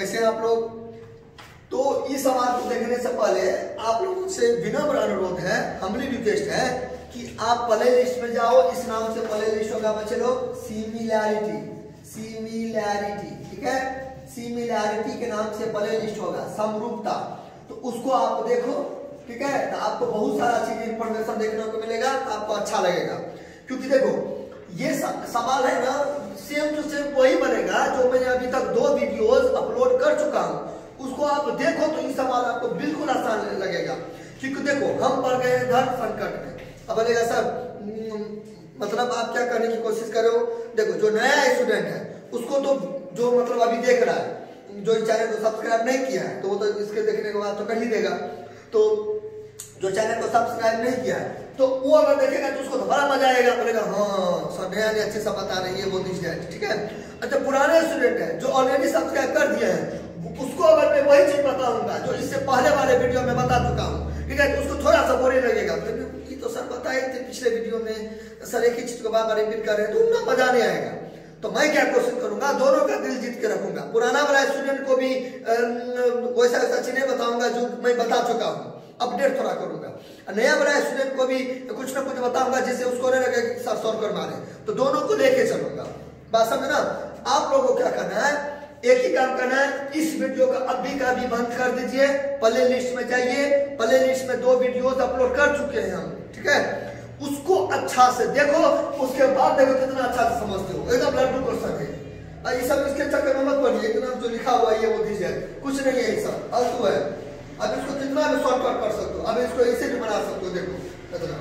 कैसे हैं आप लोग? तो इस सवाल को देखने से पहले आप लोगों से विनम्र अनुरोध है, हम्बली रिक्वेस्ट है कि आप प्ले लिस्ट में जाओ। इस नाम से प्ले लिस्ट होगा बच्चे लोग, सिमिलैरिटी। ठीक है, सिमिलैरिटी के नाम से प्ले लिस्ट होगा, समरूपता। तो उसको आप देखो, ठीक है, तो आपको बहुत सारा चीज इंफॉर्मेशन देखने को मिलेगा, तो आपको अच्छा लगेगा। क्योंकि देखो ये सवाल है ना, सेम टू सेम वही बनेगा जो मैंने अभी तक 2 वीडियोस अपलोड कर चुका हूँ। उसको आप देखो तो ये सवाल आपको बिल्कुल आसान लगेगा। क्योंकि देखो हम पड़ गए धर्म संकट में। अब बोलेगा सर मतलब आप क्या करने की कोशिश करो? देखो जो नया स्टूडेंट है उसको तो जो मतलब अभी देख रहा है, जो इस चैनल को सब्सक्राइब नहीं किया है तो वो तो इसके देखने के बाद तो कर ही देगा। तो जो चैनल को सब्सक्राइब नहीं किया है तो वो अगर देखेगा तो उसको तो बड़ा मजा आएगा, बोलेगा हाँ सर नया अच्छे से बता रही है वो दिस डेट, ठीक है। अच्छा पुराने स्टूडेंट है जो ऑलरेडी सब्सक्राइब कर दिए हैं, उसको अगर मैं वही चीज बताऊंगा जो इससे पहले वाले वीडियो में बता चुका हूँ, ठीक है, तो उसको थोड़ा सा बोरिंग लगेगा। ये तो सर बताए थे पिछले वीडियो में, सर एक ही चीज को बार बार रिपीट कर रहे हैं, तो उतना मजा नहीं आएगा। तो मैं क्या कोशिश करूंगा, दोनों का दिल जीत के रखूंगा। पुराना वाला स्टूडेंट को भी वैसा चीज नहीं बताऊंगा जो मैं बता चुका हूँ, अपडेट थोड़ा करूंगा। नया वाला स्टूडेंट को भी कुछ ना कुछ बताऊंगा जिससे उसको नहीं लगे कि सर सॉल्व कर मारे, तो दोनों को लेके चलूंगा। बात समझे ना? आप लोगों को क्या करना है, एक ही काम करना है, इस वीडियो का अभी का भी बंद कर दीजिए, प्ले लिस्ट में जाइए। प्ले लिस्ट में 2 वीडियोस अपलोड कर चुके हैं हम, ठीक है, उसको अच्छा से देखो, उसके बाद देखो कितना अच्छा से समझते हो, एकदम लड्डू क्वेश्चन है। ये सब इसके चक्कर में मत पड़िए, इतना जो लिखा हुआ है ये वो दीजिए, कुछ नहीं है, ये सब फालतू है। अब इसको कितना भी शॉर्टकट कर सकते हो, अब इसको ऐसे भी बना सकते हो। देखो कितना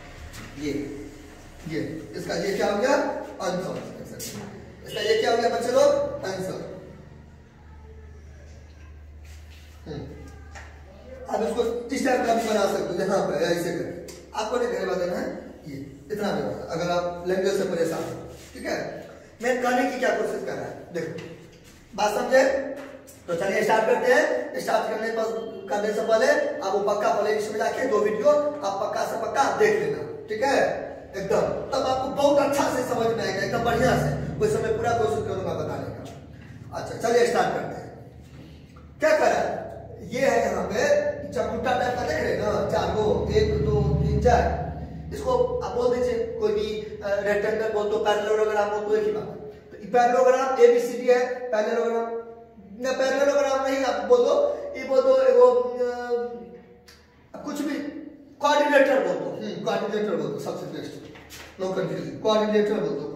ये इसका ये क्या हो गया, आंसर। इसका ये क्या हो गया बच्चे लोग, आंसर। अब इसको इस टाइप का भी बना सकते हो, यहाँ पे ऐसे करके आपको नहीं घेरे देना है, ये इतना भी होगा अगर आप लैंग्वेज से परेशान हो, ठीक है। मैं कहने की क्या कोशिश कर रहा है, देखो बात समझे? तो चलिए स्टार्ट करते हैं। स्टार्ट करने से पहले आप वो पक्का प्ले लिस्ट में जाके 2 वीडियो आप पक्का से पक्का देख लेना, ठीक है, एकदम, तब आपको बहुत अच्छा से समझ में आएगा, एकदम बढ़िया से। कोई समय पूरा कोशिश करूंगा बताने का। अच्छा चलिए स्टार्ट करते हैं। क्या कर रहा है, ये है यहाँ पे चकुट्टा टाइप का, देख रहे हैं ना, 4 गो, 1 2 3 4। इसको आप बोल दीजिए, कोई भी रेक्टेंगल बोल दो, पैरेललोग्राम बोल दो, एक ही बात है। तो पैरेललोग्राम ABCD है, पैरेललोग्राम ना, पैरेललोग्राम नहीं आप बोल दो, ये बोल दो एगो कुछ भी, क्वाड्रिलेटरल बोल दो, क्वाड्रिलेटरल बोल दो, सबसे बेस्ट, नो कंफ्यूजन, क्वाड्रिलेटरल बोल दो,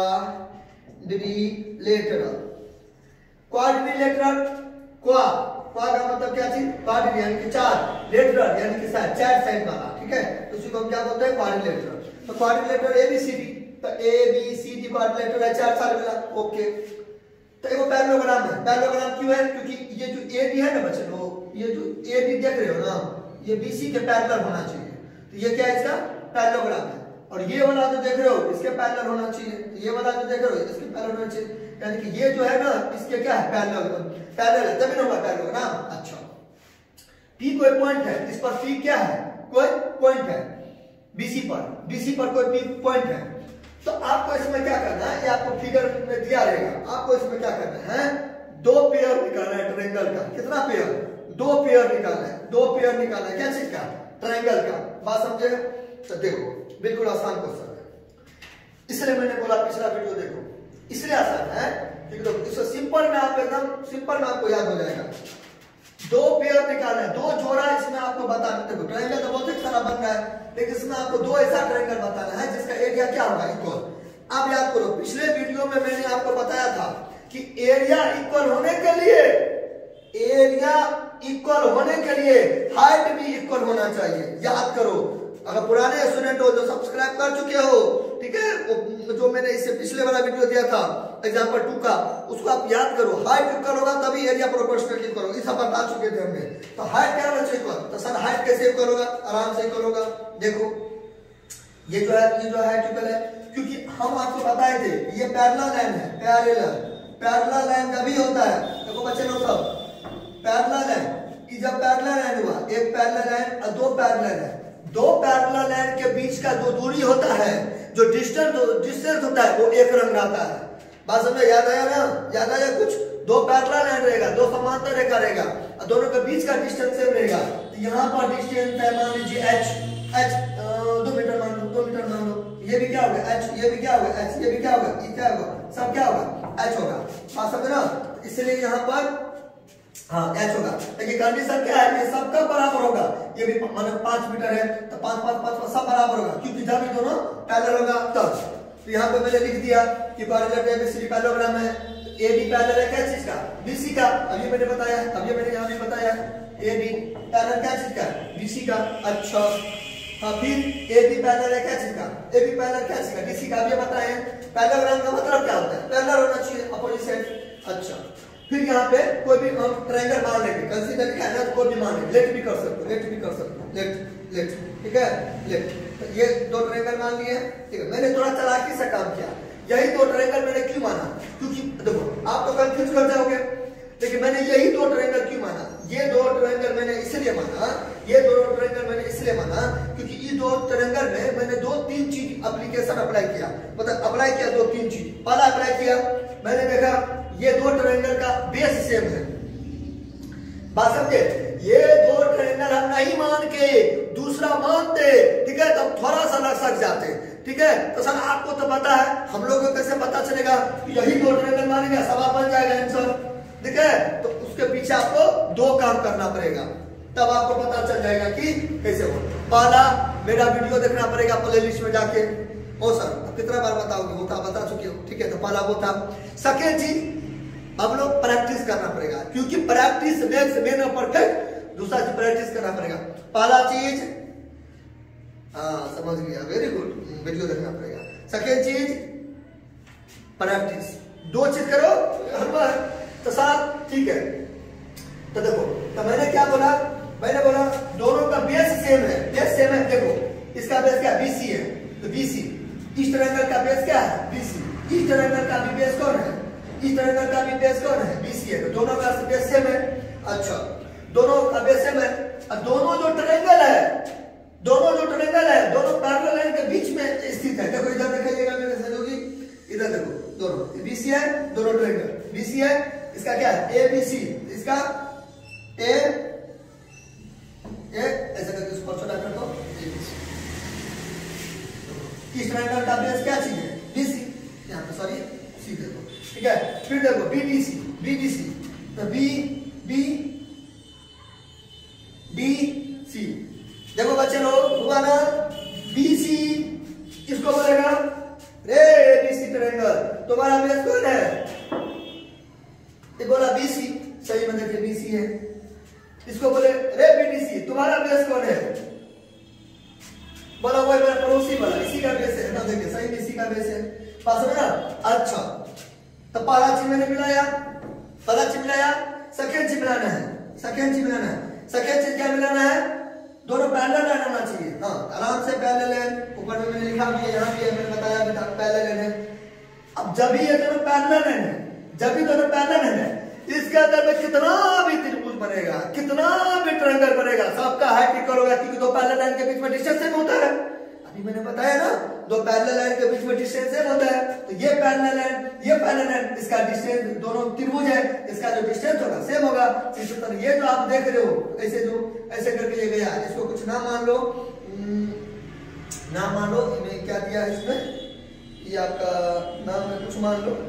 क्वाड्रिलेटरल। क्वा का मतलब क्या चीज, क्वाड्रि यानी कि 4, लेटरल यानी कि साइड, 4 साइड वाला, ठीक है, तो उसी को हम क्या बोलते हैं, क्वाड्रिलेटरल। तो क्वाड्रिलेटरल ABCD, तो ABCD क्वाड्रिलेटरल है 4 साइड वाला, ओके। तो एक पैरेललोग्राम है, पैरेललोग्राम क्यों है, क्योंकि ये जो AB है ना बच्चे लोग, ये जो AB देख रहे हो ना, ये BC के पैरेलल होना चाहिए, तो ये क्या है, इसका पैरेललोग्राम है। और ये वाला जो देख रहे हो इसके पैरेलल होना चाहिए, ये वाला जो देख रहे हो इसके पैरेलल होना चाहिए, यानी कि ये जो है ना इसके क्या है, पैरेलल है, तभी ना होगा पैरेललोग्राम। अच्छा P कोई पॉइंट है, इस पर P क्या है, कोई पॉइंट है, BC पर कोई P पॉइंट है। तो आपको इसमें क्या करना है, ये आपको फिगर में दिया रहेगा, आपको इसमें क्या करना है, 2 पेयर निकालना है ट्रायंगल का। कितना पेयर, 2 पेयर निकालना है, 2 पेयर निकालना है, क्या चीज का, ट्रायंगल का। बात समझे? तो देखो बिल्कुल आसान क्वेश्चन है, इसलिए मैंने बोला पिछला वीडियो देखो, इसलिए आसान है क्योंकि देखो इसको सिंपल में आप एकदम सिंपल में आपको याद हो जाएगा। 2 पेयर निकालना है, 2 जोड़ा इसमें आपको बताना। देखो ट्रायंगल तो बहुत सारा बन रहा है, लेकिन इसमें आपको 2 ऐसा ट्रायंगल बताना है जिसका एरिया क्या होगा, इक्वल। आप याद करो पिछले वीडियो में मैंने आपको बताया था कि एरिया इक्वल होने के लिए हाइट भी इक्वल होना चाहिए, याद करो। अगर पुराने स्टूडेंट हो जो सब्सक्राइब कर चुके हो, ठीक है, जो मैंने इससे पिछले वाला वीडियो दिया था एग्जांपल 2 का, उसको आप याद करो, हाइट इक्वल होगा तभी एरिया प्रोपोर्शनल इक्वल होगा, ये सब बता चुके थे हमने। तो हाइट क्या होना चाहिए इक्वल, तो सर हाइट कैसे इक्वल होगा, आराम से इक्वल होगा। देखो ये जो है हाइट इक्वल है, क्योंकि हम आपको बताए थे ये पैरेलल लाइन है, पैरेलल लाइन कभी होता है, देखो बच्चे लोग सब पैरेलल लाइन, जब पैरेलल लाइन हुआ, एक पैरेलल लाइन और 2 पैरेलल लाइन, 2 पैरेलल लाइन के बीच का जो दूरी होता है, जो डिस्टेंस होता है, वो एक रंग आता है। बात समझे, याद आया ना, याद आया कुछ? दो पैरेलल लाइन रहेगा, दो समांतर रेखा रहेगा और दोनों के बीच का डिस्टेंस सेम रहेगा। तो यहाँ पर डिस्टेंस है मान लीजिए h 2 मीटर मान लो, 2 मीटर मान लो। ये भी क्या होगा h, ये भी क्या होगा h, ये भी क्या होगा, ये क्या होगा, सब क्या होगा h होगा। बात समझ ना, इसलिए यहाँ पर हाँ h होगा। देखिए कंडीशन क्या है, ये सबका बराबर होगा। ये भी माने 5 मीटर है तो 5 5 5 सब बराबर होगा, क्योंकि जब ये दोनों पैरेलल होगा तब। तो यहाँ पे मैंने लिख दिया कि पैरेलल एबीसीडी पैरेललोग्राम है। ए बी पैरेलल है क्या चीज का, बीसी का। अभी मैंने बताया, अभी मैंने यहाँ भी बताया ए बी पैरेलल क्या चीज का, बीसी का। अच्छा हाँ, फिर ए बी पैरेलल है क्या चीज का, ए बी पैरेलल क्या चीज का, बीसी का। अभी बताए पैरेललोग्राम का मतलब क्या होता है, पैरेलल होना चाहिए अपोजिट साइड। अच्छा फिर यहाँ पे कोई भी हम ट्रायंगल मान लेंगे, कंसीडर लिखा है ना, तो कोई भी मान लेंगे, लेट भी कर सकते हो, लेट भी कर सकते हो, लेट लेट ठीक है लेट। तो ये दो ट्रायंगल मान लिए, ठीक है। मैंने थोड़ा चालाकी से काम किया, यही दो ट्रायंगल मैंने क्यों माना, क्योंकि देखो आप तो कंफ्यूज कर जाओगे, लेकिन मैंने यही दो ट्रायंगल क्यों माना, ये दो ट्रायंगल मैंने इसलिए माना, ये दो ट्रायंगल मैंने इसलिए माना क्योंकि ये दो ट्रायंगल में मैंने 2-3 चीज एप्लीकेशन अप्लाई किया, मतलब अप्लाई किया 2-3 चीज। पहला अप्लाई किया, मैंने देखा ये दो ट्रायंगल का बेस सेम है। बात समझे, ये दो ट्रायंगल हम नहीं मान के दूसरा मानते, ठीक है, तब थोड़ा सा लग जाते, ठीक है। तो सर आपको तो पता है, हम लोगों को कैसे पता चलेगा यही दो ट्रायंगल मानेंगे, सवाल बन जाएगा आंसर, ठीक है। तो उसके पीछे आपको दो काम करना पड़ेगा, तब आपको पता चल जाएगा कि कैसे हो। पहला मेरा वीडियो देखना पड़ेगा प्ले लिस्ट में जाके। ओ सर अब कितना बार बताओगे, वो था बता चुके हो, ठीक है। तो पहला वो था। सेकेंड चीज अब लोग प्रैक्टिस करना पड़ेगा, क्योंकि प्रैक्टिस मेक्स मैन परफेक्ट। दूसरा चीज प्रैक्टिस करना पड़ेगा। पहला चीज हाँ समझ गया, वेरी गुड, वीडियो देखना पड़ेगा। सेकेंड चीज प्रैक्टिस, दो चीज करो हर बार तो साथ, ठीक है। तो देखो, तो मैंने क्या बोला, मैंने बोला दोनों का बेस सेम है, बेस सेम है। देखो इसका बेस क्या बीसी है, तो बीसी, इस ट्रायंगल का बेस क्या है बीसी, इस ट्रायंगल का भी बेस कौन है, इस ट्रायंगल का भी बेस कौन है बीसी है। तो दोनों का बेस सेम है। अच्छा दोनों का बेस सेम है, और दोनों जो ट्रायंगल है, दोनों जो ट्रायंगल है, दोनों पैरेलल लाइन के बीच में स्थित है। देखो इधर दिखाइएगा मेरे सहयोगी, इधर देखो, दोनों बीसी है, दोनों ट्रायंगल बीसी है। इसका क्या है ए बी सी, इसका ए ऐसा करके उसको छोटा कर दो। इस ट्रायंगल का बेस क्या चीज है बीसी, यहाँ पे सॉरी सी दे दो, ठीक है। फिर देखो बीडीसी, बीडीसी तो बी बी डी सी। देखो बच्चे लोग हुआ ना, बीसी किसको बोलेगा, रे बीसी ट्रायंगल तुम्हारा बेस कौन है, ये बोला बीसी, सही में देखिए बीसी है। इसको बोले रे बीडीसी तुम्हारा बेस कौन है, बोला वही मेरा पड़ोसी वाला, इसी का बेस है ना, देखिए सही इसी का बेस है। पास में ना। अच्छा तो पहला चीज मैंने मिलाया, पहला चीज मिलाया, सेकेंड चीज मिलाना है, सेकेंड चीज मिलाना है। सेकेंड चीज क्या मिलाना है, दोनों पैरेलल लाइन होना चाहिए। हाँ आराम से पैरेलल लाइन, ऊपर में मैंने लिखा भी है, यहाँ भी है, मैंने बताया बेटा पैरेलल लाइन है। अब जब भी ये दोनों पैरेलल लाइन है, जब भी दोनों पैरेलल लाइन है, इसके अंदर में कितना भी त्रिभुज बनेगा, कितना भी ट्रायंगल बनेगा, सबका हाइट इक्वल होगा, क्योंकि दो पैरेलल लाइन के बीच में डिस्टेंस सेम होता है। अभी मैंने बताया ना, दो पैरेलल लाइन के बीच में डिस्टेंस सेम होता है। तो ये पैरेलल लाइन, ये पैरेलल लाइन, इसका डिस्टेंस, दोनों त्रिभुज है, इसका जो डिस्टेंस होगा सेम होगा। इसी तरह ये जो आप देख रहे हो, ऐसे जो ऐसे करके ये गया, इसको कुछ नाम मान लो, नाम मान लो, मैं क्या दिया है इसमें, ये आपका नाम में कुछ मान लो,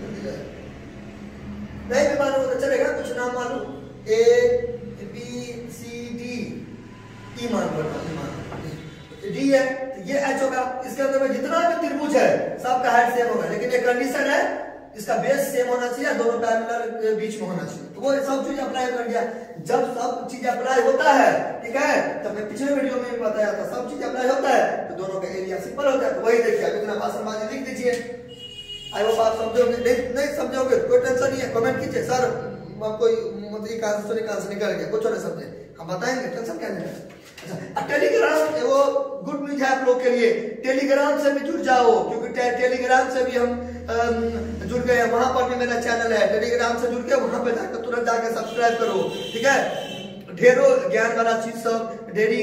नहीं भी मानो तो चलेगा, कुछ नाम मान लो, ए बी सी डी, ई मान लो, डी है तो ये एच होगा। इसके अंदर में जितना भी त्रिभुज है सबका हाइट सेम होगा, लेकिन एक कंडीशन है, इसका बेस सेम होना चाहिए, दोनों पैरेलल के बीच में होना चाहिए। तो वो सब चीज अप्लाई कर दिया। जब सब चीज अप्लाई होता है, ठीक है, तो मैं पिछले वीडियो में भी बताया था, सब चीज अप्लाई होता है तो दोनों का एरिया सिंपल होता है। तो वही देखिए, इतना भाषणबाजी लिख दीजिए। आई होप आप समझोगे, नहीं समझोगे कोई टेंशन नहीं है, कमेंट कीजिए सर कोई मतलब कहां से निकल गया, कुछ नहीं समझे हम बताएंगे, टेंशन क्या लेना है। अच्छा टेलीग्राम वो गुड न्यूज है आप लोग के लिए, टेलीग्राम से भी जुड़ जाओ, क्योंकि टेलीग्राम से भी हम जुड़ गए हैं। वहां पर भी मेरा चैनल है, टेलीग्राम से जुड़ के वहां पे जाकर तुरंत जाकर सब्सक्राइब करो, ठीक है। ढेरों ज्ञान वाला चीज सब,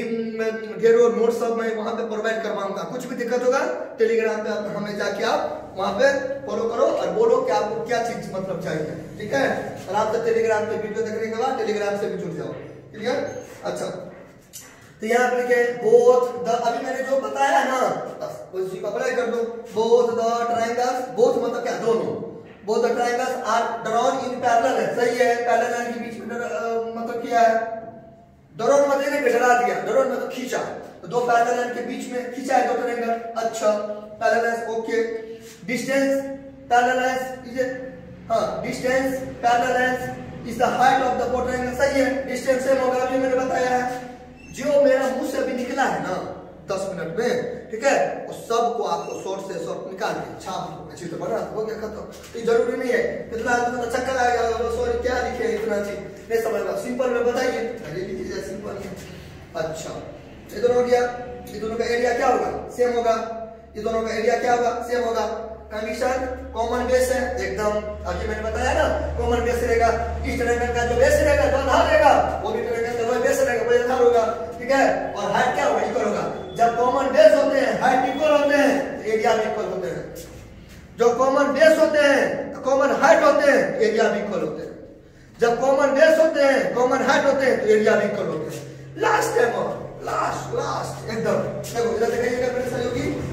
ढेरों नोट सब मैं वहां पे प्रोवाइड करवाऊंगा। कुछ भी दिक्कत होगा टेलीग्राम पे हमें जाके आप वहां पे फॉलो करो और बोलो कि आपको क्या चीज मतलब चाहिए, ठीक है। और आप तो टेलीग्राम पे वीडियो देखने के बाद टेलीग्राम से भी जुड़ जाओ, क्लियर। अच्छा, तो यहाँ पे लिखे बोथ द, अभी मैंने जो बताया ना उसी को अप्लाई कर दो। बोथ द ट्रायंगल्स, बोथ मतलब क्या, दोनों, both the triangles are drawn in parallel है, सही है। पैरेलल लाइन के बीच में मतलब क्या है, ड्रॉन मतलब ने डरा दिया, ड्रॉन मतलब खींचा, तो दो पैरेलल लाइन के बीच में खींचा है दो ट्रायंगल। अच्छा, parallel okay. Distance parallel is, हां distance parallel is the height of the both triangle, सही है। डिस्टेंस सेम होगा, अभी मैंने बताया है। जो मेरा मुंह से अभी निकला है ना 10 मिनट में, ठीक है, उस सब को आपको शॉर्ट से शॉर्ट निकाल के छाप दो, अच्छी तो बना हो गया खत्म। तो जरूरी नहीं है कितना आदमी तो चक्कर आएगा, सॉरी क्या लिखे इतना चीज नहीं समझ में, सिंपल में बताइए, अरे लिखिए सिंपल में। अच्छा, ये दोनों हो गया, ये दोनों का एरिया क्या होगा, सेम होगा। ये दोनों का एरिया क्या होगा, सेम होगा। कंडीशन कॉमन बेस है एकदम, अभी मैंने बताया ना कॉमन बेस रहेगा। इस ट्रायंगल का जो बेस रहेगा जो आधार रहेगा, वो भी ट्रायंगल का वही बेस रहेगा, वही आधार होगा, ठीक है। और हाइट क्या होगा, इक्वल होगा। जब कॉमन बेस होते हैं हाइट इक्वल होते हैं, एरिया भी इक्वल होते हैं। जो कॉमन बेस होते हैं, कॉमन हाइट होते हैं, एरिया भी इक्वल होते हैं। जब कॉमन बेस होते हैं, कॉमन हाइट होते हैं, तो एरिया भी इक्वल होते हैं। लास्ट टाइम और लास्ट एकदम देखो, इधर दिखाइएगा मेरे सहयोगी।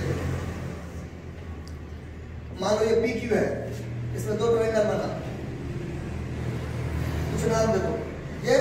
मान लो ये PQ है, इसमें दो ट्रायंगल बना, कुछ नाम दे दो, ये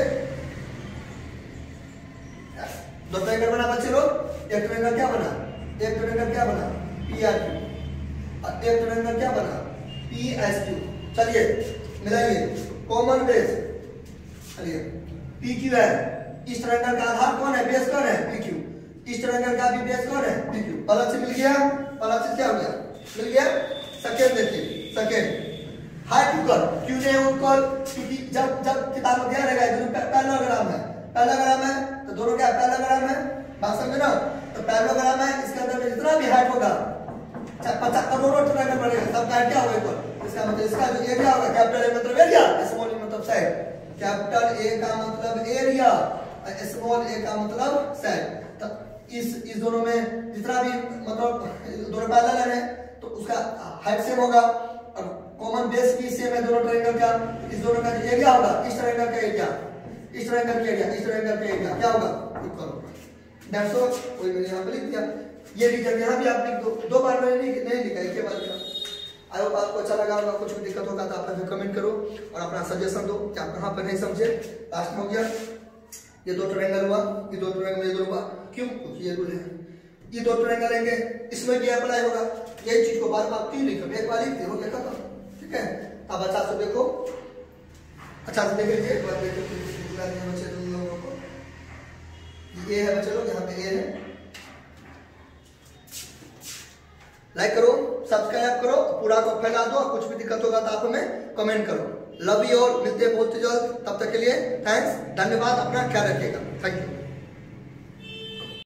दो ट्रायंगल बना बच्चे लोग। एक ट्रायंगल क्या बना, एक ट्रायंगल क्या बना PRQ, और एक ट्रायंगल क्या बना PSQ। चलिए मिलाइए, कॉमन बेस, चलिए PQ है, इस ट्रायंगल का आधार कौन है, बेस कौन है PQ, इस ट्रायंगल का भी बेस कौन है PQ। पहला चीज मिल गया, पहला चीज क्या हो गया, मिल गया। सेकेंड देखिए, सेकेंड हाइट इक्वल, क्यों नहीं इक्वल, क्योंकि जब जब किताब में दिया रहेगा दोनों पैरेललोग्राम है, पैरेललोग्राम है तो दोनों क्या पैरेललोग्राम है, बात समझे ना। तो पैरेललोग्राम है, इसके अंदर में जितना भी हाइट होगा 50 करोड़ों ट्रायंगल बनेगा, सब हाइट क्या होगा इक्वल। इसका मतलब इसका जो एरिया होगा, कैपिटल ए मतलब एरिया, स्मॉल ए मतलब साइड। कैपिटल ए का मतलब एरिया, स्मॉल ए का मतलब साइड। तो इस दोनों में जितना भी मतलब दोनों पैरेलल है तो उसका हाइट सेम होगा, और कॉमन बेस भी सेम है दोनों ट्रायंगल का। इस दोनों का जो एरिया होगा, इस ट्रायंगल का एरिया, इस ट्रायंगल का एरिया, इस ट्रायंगल का एरिया क्या होगा, इक्वल होगा। दैट्स ऑल, कोई मैंने यहां पे लिख दिया। ये रीजन यहां भी आप लिख दो, दो बार मैंने नहीं लिखा, एक ही बार लिखा। आई होप आपको अच्छा लगा होगा। कुछ भी दिक्कत होगा तो आप हमें कमेंट करो और अपना सजेशन दो कि आप कहां पर नहीं समझे। लास्ट में हो गया, ये दो ट्रायंगल हुआ, ये दो ट्रायंगल, ये दो हुआ, क्यों, क्योंकि ये रूल है। ये दो ट्रायंगल लेंगे, इसमें क्या अप्लाई होगा, यही चीज को बार बार क्यों लिखो, एक बार लिखते हो क्या खत्म, ठीक है। अब अच्छा से देखो, अच्छा से देख लीजिए, एक बार देखो बच्चे तुम लोगों को, ये है बच्चे लोग, यहाँ पे ये है। लाइक करो, सब्सक्राइब करो, पूरा को फैला दो, और कुछ भी दिक्कत होगा तो आप हमें कमेंट करो। लव यू ऑल, मिलते हैं बहुत जल्द, तब तक के लिए थैंक्स, धन्यवाद, अपना ख्याल रखिएगा, थैंक यू।